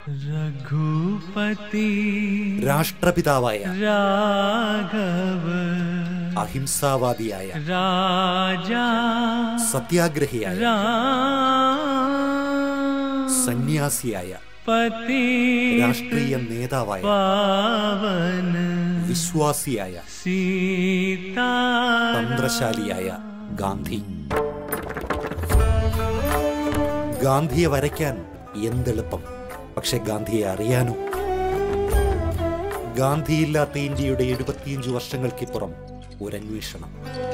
രഘുപതി രാഷ്ട്രപിതാവായ രാഘവ അഹിംസാവാദിയായ രാജാ സത്യാഗ്രഹിയായ സന്യാസിയായ പതി രാഷ്ട്രീയ നേതാവായ പാവന വിശ്വാസിയായ സീതാ തന്ത്രശാലിയായ ഗാന്ധി. ഗാന്ധിയെ വരയ്ക്കാൻ എന്തെളുപ്പം, പക്ഷെ ഗാന്ധിയെ അറിയാനോ? ഗാന്ധിയില്ലാത്ത ഇന്ത്യയുടെ 75 വർഷങ്ങൾക്കിപ്പുറം ഒരന്വേഷണം.